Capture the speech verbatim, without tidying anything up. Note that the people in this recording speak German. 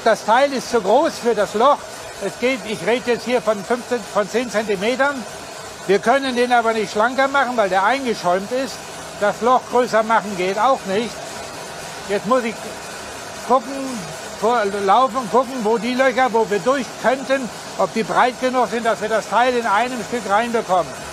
das Teil ist zu groß für das Loch. Es geht, ich rede jetzt hier von, fünfzehn, von zehn Zentimetern. Wir können den aber nicht schlanker machen, weil der eingeschäumt ist. Das Loch größer machen geht auch nicht. Jetzt muss ich gucken, laufen, gucken, wo die Löcher, wo wir durch könnten, ob die breit genug sind, dass wir das Teil in einem Stück reinbekommen.